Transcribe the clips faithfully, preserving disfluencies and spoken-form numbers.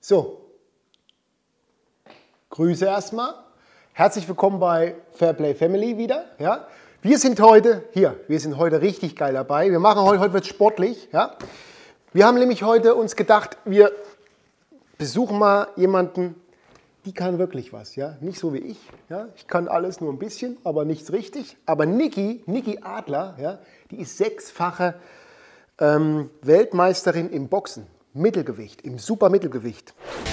So, Grüße erstmal. Herzlich willkommen bei Fairplay Family wieder. Ja? Wir sind heute hier, wir sind heute richtig geil dabei. Wir machen heute, heute wird es sportlich. Ja? Wir haben nämlich heute uns gedacht, wir besuchen mal jemanden, die kann wirklich was. Ja? Nicht so wie ich. Ja? Ich kann alles nur ein bisschen, aber nichts richtig. Aber Niki, Niki Adler, ja? Die ist sechsfache ähm, Weltmeisterin im Boxen. Mittelgewicht, im Supermittelgewicht.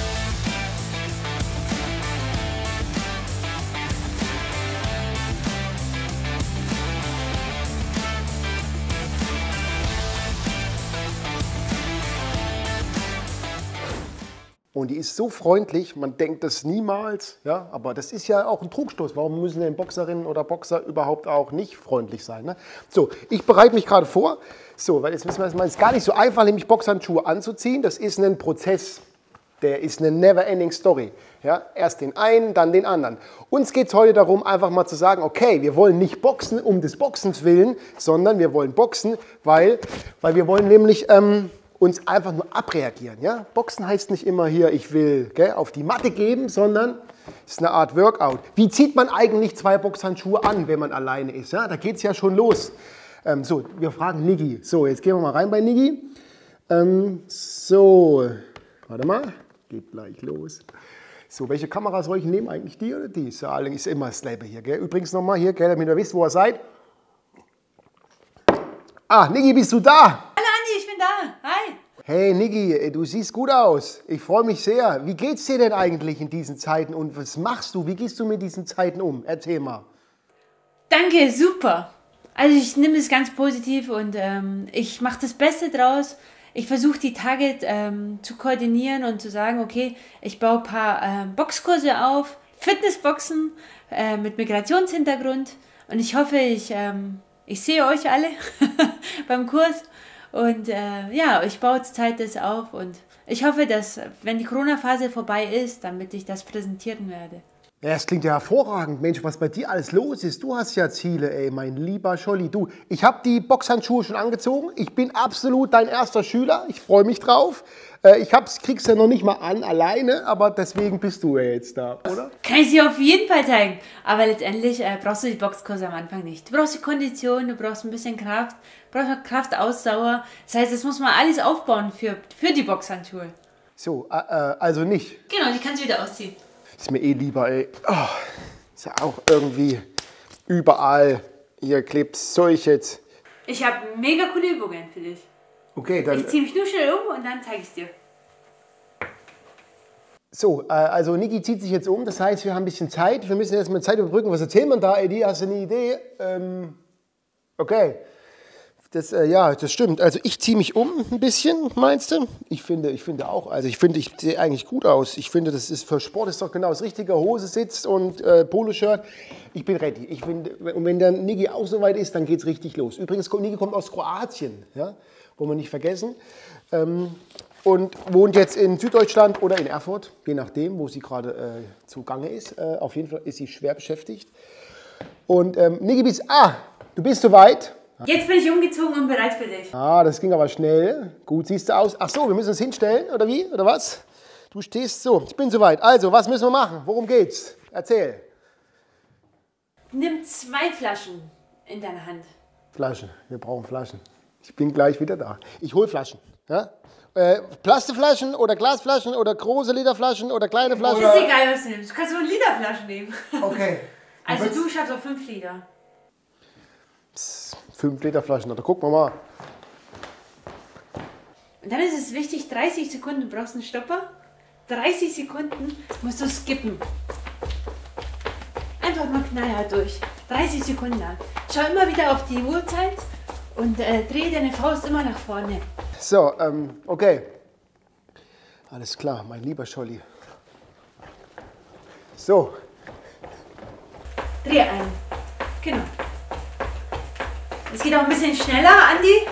Und die ist so freundlich, man denkt das niemals, ja, aber das ist ja auch ein Trugschluss. Warum müssen denn Boxerinnen oder Boxer überhaupt auch nicht freundlich sein? Ne? So, ich bereite mich gerade vor. So, weil jetzt müssen wir das mal, es ist gar nicht so einfach, nämlich Boxhandschuhe anzuziehen. Das ist ein Prozess, der ist eine never-ending Story. Ja? Erst den einen, dann den anderen. Uns geht es heute darum, einfach mal zu sagen, okay, wir wollen nicht boxen um des Boxens willen, sondern wir wollen boxen, weil, weil wir wollen nämlich ähm, uns einfach nur abreagieren. Ja? Boxen heißt nicht immer hier, ich will gell, auf die Matte geben, sondern es ist eine Art Workout. Wie zieht man eigentlich zwei Boxhandschuhe an, wenn man alleine ist? Ja? Da geht es ja schon los. Ähm, so, wir fragen Niki. So, jetzt gehen wir mal rein bei Niki. Ähm, so, warte mal, geht gleich los. So, welche Kamera soll ich nehmen? Eigentlich die oder die? Ist ja ist immer dasselbe hier. Gell? Übrigens nochmal hier, gell, damit ihr wisst, wo ihr seid. Ah, Niki, bist du da? Hallo Andi, ich bin da. Hi. Hey Niki, du siehst gut aus. Ich freue mich sehr. Wie geht's dir denn eigentlich in diesen Zeiten und was machst du? Wie gehst du mit diesen Zeiten um? Erzähl mal. Danke, super. Also ich nehme das ganz positiv und ähm, ich mache das Beste draus. Ich versuche die Tage ähm, zu koordinieren und zu sagen, okay, ich baue ein paar äh, Boxkurse auf, Fitnessboxen äh, mit Migrationshintergrund und ich hoffe, ich, ähm, ich sehe euch alle beim Kurs und äh, ja, ich baue zurzeit das auf und ich hoffe, dass, wenn die Corona-Phase vorbei ist, damit ich das präsentieren werde. Ja, das klingt ja hervorragend. Mensch, was bei dir alles los ist. Du hast ja Ziele, ey, mein lieber Scholli. Du, ich habe die Boxhandschuhe schon angezogen. Ich bin absolut dein erster Schüler. Ich freue mich drauf. Äh, ich hab's, krieg's ja noch nicht mal an, alleine, aber deswegen bist du ja jetzt da, oder? Kann ich dir auf jeden Fall zeigen. Aber letztendlich äh, brauchst du die Boxkurse am Anfang nicht. Du brauchst die Kondition, du brauchst ein bisschen Kraft, du brauchst Kraft, Ausdauer. Das heißt, das muss man alles aufbauen für, für die Boxhandschuhe. So, äh, äh, also nicht. Genau, die kannst du wieder ausziehen. Ist mir eh lieber, ey. Oh, ist ja auch irgendwie überall. Hier klebt Zeug jetzt. Ich habe mega coole Übungen für dich. Okay, dann. Ich ziehe mich nur schnell um und dann zeige ich es dir. So, äh, also Niki zieht sich jetzt um. Das heißt, wir haben ein bisschen Zeit. Wir müssen erstmal Zeit überbrücken. Was erzählt man da, Eddie? Hast du eine Idee? Ähm, okay. Das, äh, ja, das stimmt. Also ich ziehe mich um ein bisschen, meinst du? Ich finde, ich finde auch, also ich finde, ich sehe eigentlich gut aus. Ich finde, das ist für Sport ist doch genau das Richtige. Hose sitzt und äh, Poloshirt. Ich bin ready. Ich finde, und wenn der Niki auch so weit ist, dann geht es richtig los. Übrigens, Niki kommt aus Kroatien, ja? Wollen wir nicht vergessen. Ähm, und wohnt jetzt in Süddeutschland oder in Erfurt, je nachdem, wo sie gerade äh, zugange ist. Äh, auf jeden Fall ist sie schwer beschäftigt. Und ähm, Niki, bist, ah, du bist soweit. Jetzt bin ich umgezogen und bereit für dich. Ah, das ging aber schnell. Gut siehst du aus. Ach so, wir müssen uns hinstellen, oder wie? Oder was? Du stehst so. Ich bin soweit. Also, was müssen wir machen? Worum geht's? Erzähl. Nimm zwei Flaschen in deine Hand. Flaschen. Wir brauchen Flaschen. Ich bin gleich wieder da. Ich hole Flaschen. Ja? Äh, Plastikflaschen oder Glasflaschen oder große Literflaschen oder kleine Flaschen? Das ist egal, was du nimmst. Du kannst nur Literflaschen nehmen. Okay. Also du schaffst auch fünf Liter. fünf Liter Flaschen, da gucken wir mal. Und dann ist es wichtig, dreißig Sekunden, du brauchst einen Stopper. dreißig Sekunden musst du skippen. Einfach mal knallhart durch. dreißig Sekunden lang. Schau immer wieder auf die Uhrzeit und äh, dreh deine Faust immer nach vorne. So, ähm, okay. Alles klar, mein lieber Scholli. So. Dreh ein. Genau. Es geht auch ein bisschen schneller, Andi.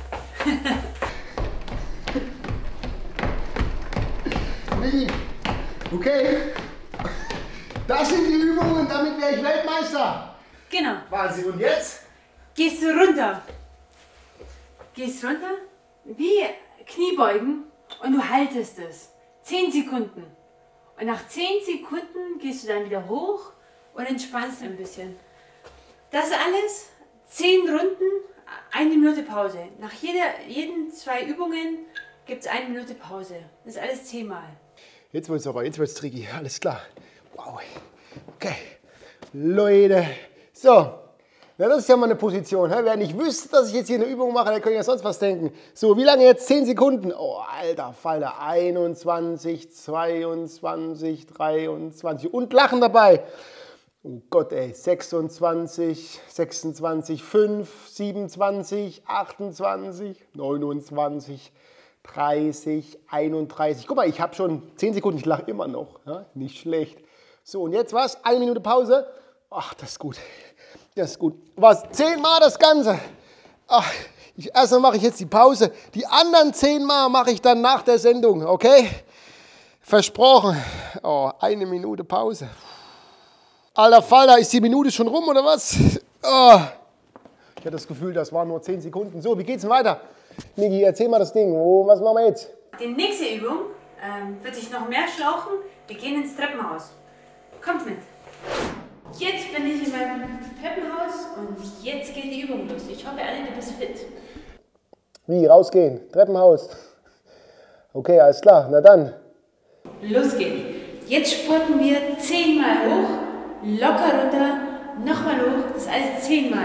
Okay. Das sind die Übungen, damit wäre ich Weltmeister. Genau. Wahnsinn. Und jetzt? Gehst du runter. Gehst runter, wie Kniebeugen und du haltest es. zehn Sekunden. Und nach zehn Sekunden gehst du dann wieder hoch und entspannst ein bisschen. Das alles, zehn Runden, eine Minute Pause. Nach jeder, jeden zwei Übungen gibt es eine Minute Pause. Das ist alles zehnmal. Jetzt wird es aber, jetzt wird es tricky. Alles klar. Wow. Okay. Leute. So. Na, das ist ja mal eine Position. Wer nicht wüsste, dass ich jetzt hier eine Übung mache, der könnte ja sonst was denken. So, wie lange jetzt? zehn Sekunden. Oh, alter Falter. einundzwanzig, zweiundzwanzig, dreiundzwanzig. Und Lachen dabei. Oh Gott, ey. sechsundzwanzig, sechsundzwanzig, fünf, siebenundzwanzig, achtundzwanzig, neunundzwanzig, dreißig, einunddreißig. Guck mal, ich habe schon zehn Sekunden. Ich lache immer noch. Ja? Nicht schlecht. So, und jetzt was? Eine Minute Pause. Ach, das ist gut. Das ist gut. Was? Zehnmal das Ganze. Ach, ich, erstmal mache ich jetzt die Pause. Die anderen zehnmal mache ich dann nach der Sendung, okay? Versprochen. Oh, eine Minute Pause. Alter Falter, ist die Minute schon rum oder was? Oh. Ich hatte das Gefühl, das waren nur zehn Sekunden. So, wie geht's denn weiter? Niki, erzähl mal das Ding. Oh, was machen wir jetzt? Die nächste Übung ähm, wird sich noch mehr schlauchen. Wir gehen ins Treppenhaus. Kommt mit. Jetzt bin ich in meinem Treppenhaus und jetzt geht die Übung los. Ich hoffe, alle, du bist fit. Wie? Rausgehen? Treppenhaus? Okay, alles klar. Na dann. Los geht's. Jetzt spurten wir zehnmal hoch, locker runter, nochmal hoch. Das ist alles zehnmal.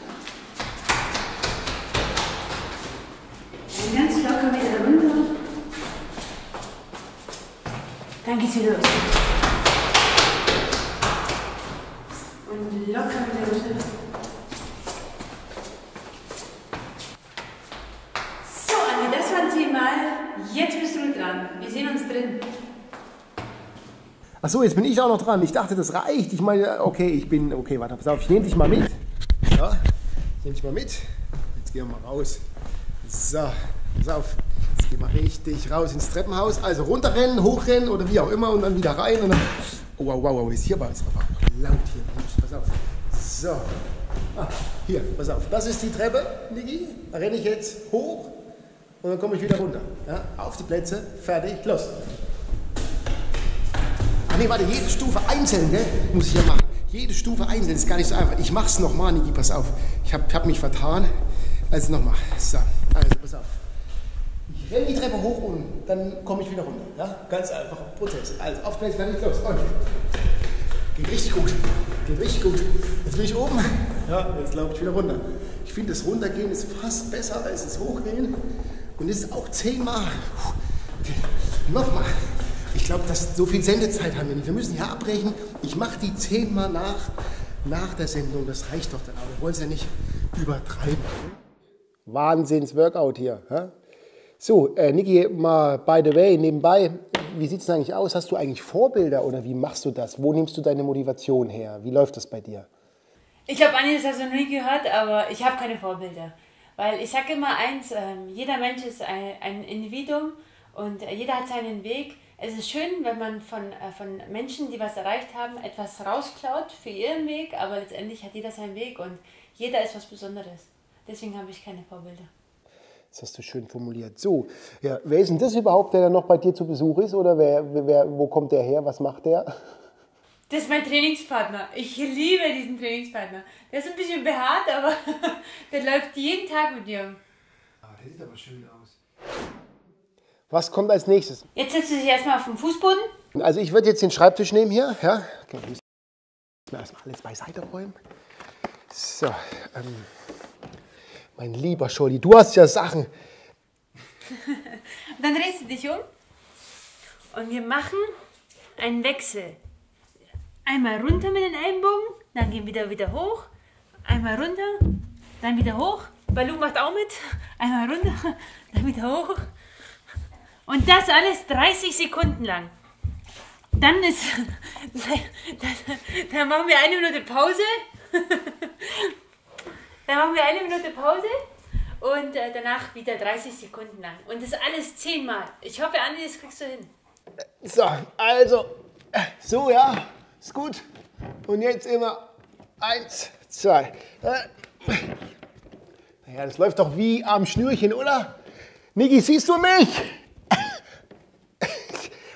Und ganz locker wieder runter. Dann geht's wieder los. Und locker wieder runter. So, Anni, das waren zehnmal. Jetzt bist du dran. Wir sehen uns drin. Achso, jetzt bin ich auch noch dran. Ich dachte, das reicht. Ich meine, okay, ich bin. Okay, warte, pass auf, ich nehme dich mal mit. Ja, ich nehme dich mal mit. Jetzt gehen wir mal raus. So, pass auf. Jetzt gehen wir richtig raus ins Treppenhaus. Also runterrennen, hochrennen oder wie auch immer und dann wieder rein. Und dann, oh, wow, wow, wow, ist hier bei uns aber laut hier. Pass auf. So. Ah, hier, pass auf. Das ist die Treppe, Niki. Da renne ich jetzt hoch und dann komme ich wieder runter. Ja, auf die Plätze, fertig, los. Ach nee, warte, jede Stufe einzeln, gell? Muss ich ja machen. Jede Stufe einzeln, ist gar nicht so einfach. Ich mach's nochmal, Niki, pass auf. Ich hab, hab mich vertan. Also nochmal. So, also pass auf. Ich renne die Treppe hoch und dann komme ich wieder runter. Ja? Ganz einfacher Prozess. Also auf Plätze, dann geht's los. Und geht richtig gut. Geht richtig gut. Jetzt bin ich oben. Ja, jetzt laufe ich wieder runter. Ich finde, das Runtergehen ist fast besser als das Hochgehen. Und das ist auch zehnmal. Okay. Nochmal. Ich glaube, dass so viel Sendezeit haben wir nicht. Wir müssen hier abbrechen. Ich mache die zehnmal nach, nach der Sendung. Das reicht doch dann auch. Wir wollen es ja nicht übertreiben. Wahnsinns-Workout hier. Ja? So, äh, Niki, mal by the way, nebenbei, wie sieht es denn eigentlich aus? Hast du eigentlich Vorbilder oder wie machst du das? Wo nimmst du deine Motivation her? Wie läuft das bei dir? Ich glaube, Anni, das hast du noch nie gehört, aber ich habe keine Vorbilder. Weil ich sage immer eins, äh, jeder Mensch ist ein, ein Individuum und äh, jeder hat seinen Weg. Es ist schön, wenn man von, äh, von Menschen, die was erreicht haben, etwas rausklaut für ihren Weg, aber letztendlich hat jeder seinen Weg und jeder ist was Besonderes. Deswegen habe ich keine Vorbilder. Das hast du schön formuliert. So, ja, wer ist denn das überhaupt, der da noch bei dir zu Besuch ist? Oder wer, wer, wo kommt der her? Was macht der? Das ist mein Trainingspartner. Ich liebe diesen Trainingspartner. Der ist ein bisschen behaart, aber der läuft jeden Tag mit dir. Ah, der sieht aber schön aus. Was kommt als nächstes? Jetzt setzt du dich erstmal auf den Fußboden. Also ich würde jetzt den Schreibtisch nehmen hier. Ja? Okay, ich muss erstmal alles beiseite räumen. So, ähm, mein lieber Scholli, du hast ja Sachen. Und dann drehst du dich um und wir machen einen Wechsel. Einmal runter mit den Ellenbogen, dann gehen wir wieder, wieder hoch. Einmal runter, dann wieder hoch. Balu macht auch mit. Einmal runter, dann wieder hoch. Und das alles dreißig Sekunden lang. Dann ist, dann, dann machen wir eine Minute Pause. Dann machen wir eine Minute Pause und äh, danach wieder dreißig Sekunden lang. Und das alles zehnmal. Ich hoffe, Anni, das kriegst du hin. So, also, so ja, ist gut. Und jetzt immer eins, zwei. Naja, das läuft doch wie am Schnürchen, oder? Niki, siehst du mich?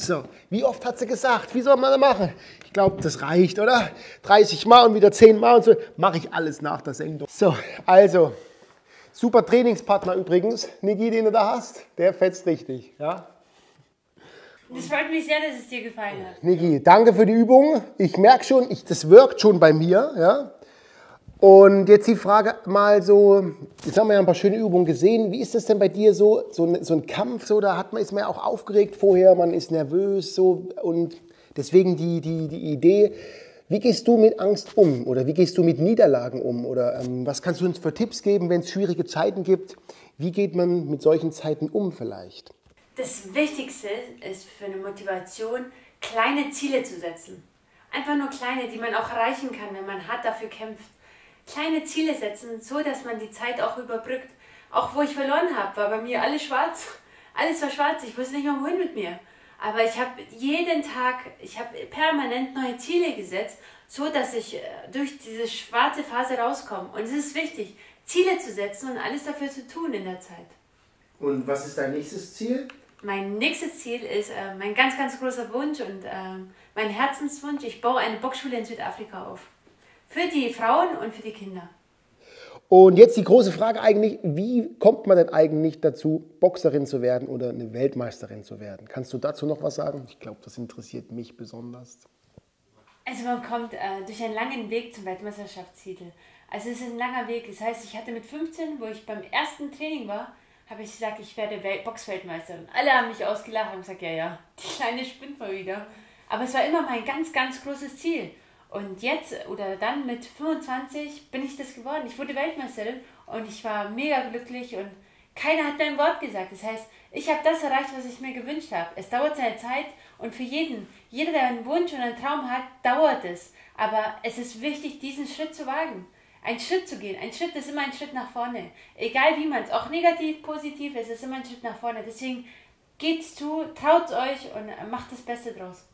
So, wie oft hat sie gesagt? Wie soll man das machen? Ich glaube, das reicht, oder? dreißig Mal und wieder zehn Mal und so. Mache ich alles nach der Sendung. So, also, super Trainingspartner übrigens. Niki, den du da hast, der fetzt richtig. Ja? Das freut mich sehr, dass es dir gefallen hat. Niki, danke für die Übung. Ich merke schon, ich, das wirkt schon bei mir. Ja? Und jetzt die Frage mal so, jetzt haben wir ja ein paar schöne Übungen gesehen. Wie ist das denn bei dir so, so ein, so ein Kampf, so, da hat man, ist man ja auch aufgeregt vorher, man ist nervös so und deswegen die, die, die Idee, wie gehst du mit Angst um oder wie gehst du mit Niederlagen um oder ähm, was kannst du uns für Tipps geben, wenn es schwierige Zeiten gibt? Wie geht man mit solchen Zeiten um vielleicht? Das Wichtigste ist für eine Motivation, kleine Ziele zu setzen. Einfach nur kleine, die man auch erreichen kann, wenn man hart dafür kämpft. Kleine Ziele setzen, so dass man die Zeit auch überbrückt. Auch wo ich verloren habe, war bei mir alles schwarz. Alles war schwarz, ich wusste nicht mehr wohin mit mir. Aber ich habe jeden Tag, ich habe permanent neue Ziele gesetzt, so dass ich durch diese schwarze Phase rauskomme. Und es ist wichtig, Ziele zu setzen und alles dafür zu tun in der Zeit. Und was ist dein nächstes Ziel? Mein nächstes Ziel ist äh, mein ganz, ganz großer Wunsch und äh, mein Herzenswunsch. Ich baue eine Boxschule in Südafrika auf. Für die Frauen und für die Kinder. Und jetzt die große Frage eigentlich, wie kommt man denn eigentlich dazu, Boxerin zu werden oder eine Weltmeisterin zu werden? Kannst du dazu noch was sagen? Ich glaube, das interessiert mich besonders. Also man kommt äh, durch einen langen Weg zum Weltmeisterschaftstitel. Also es ist ein langer Weg. Das heißt, ich hatte mit fünfzehn, wo ich beim ersten Training war, habe ich gesagt, ich werde Welt Boxweltmeisterin. Alle haben mich ausgelacht und gesagt, ja, ja, die Kleine spinnt mal wieder. Aber es war immer mein ganz, ganz großes Ziel. Und jetzt oder dann mit fünfundzwanzig bin ich das geworden. Ich wurde Weltmeisterin und ich war mega glücklich und keiner hat mir ein Wort gesagt. Das heißt, ich habe das erreicht, was ich mir gewünscht habe. Es dauert seine Zeit und für jeden, jeder, der einen Wunsch und einen Traum hat, dauert es. Aber es ist wichtig, diesen Schritt zu wagen. Einen Schritt zu gehen. Ein Schritt ist immer ein Schritt nach vorne. Egal wie man es, auch negativ, positiv, es ist immer ein Schritt nach vorne. Deswegen geht's zu, traut euch und macht das Beste draus.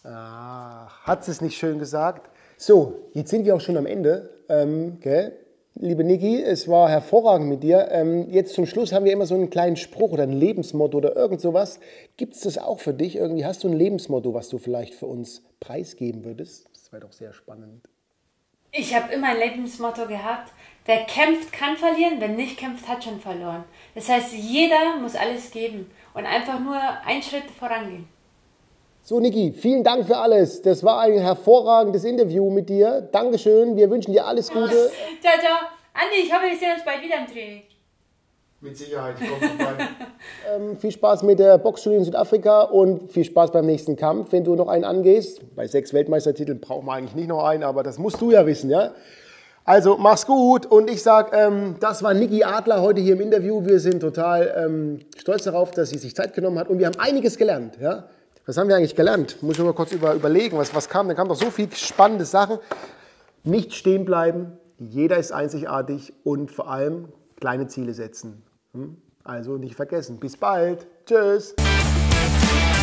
Ah, hat es nicht schön gesagt? So, jetzt sind wir auch schon am Ende. Ähm, gell? Liebe Niki, es war hervorragend mit dir. Ähm, jetzt zum Schluss haben wir immer so einen kleinen Spruch oder ein Lebensmotto oder irgend sowas. Gibt es das auch für dich? Irgendwie hast du ein Lebensmotto, was du vielleicht für uns preisgeben würdest? Das wäre doch sehr spannend. Ich habe immer ein Lebensmotto gehabt. Wer kämpft, kann verlieren. Wer nicht kämpft, hat schon verloren. Das heißt, jeder muss alles geben und einfach nur einen Schritt vorangehen. So, Niki, vielen Dank für alles. Das war ein hervorragendes Interview mit dir. Dankeschön. Wir wünschen dir alles Gute. Ciao, ciao. Andi, ich hoffe, wir sehen uns bald wieder im Training. Mit Sicherheit. Ich komme vorbei. ähm, viel Spaß mit der Boxschule in Südafrika und viel Spaß beim nächsten Kampf, wenn du noch einen angehst. Bei sechs Weltmeistertiteln braucht man eigentlich nicht noch einen, aber das musst du ja wissen, ja? Also, mach's gut. Und ich sag, ähm, das war Niki Adler heute hier im Interview. Wir sind total ähm, stolz darauf, dass sie sich Zeit genommen hat und wir haben einiges gelernt, ja? Was haben wir eigentlich gelernt? Muss ich mal kurz über, überlegen, was, was kam. Da kamen doch so viele spannende Sachen. Nicht stehen bleiben, jeder ist einzigartig und vor allem kleine Ziele setzen. Also nicht vergessen. Bis bald. Tschüss.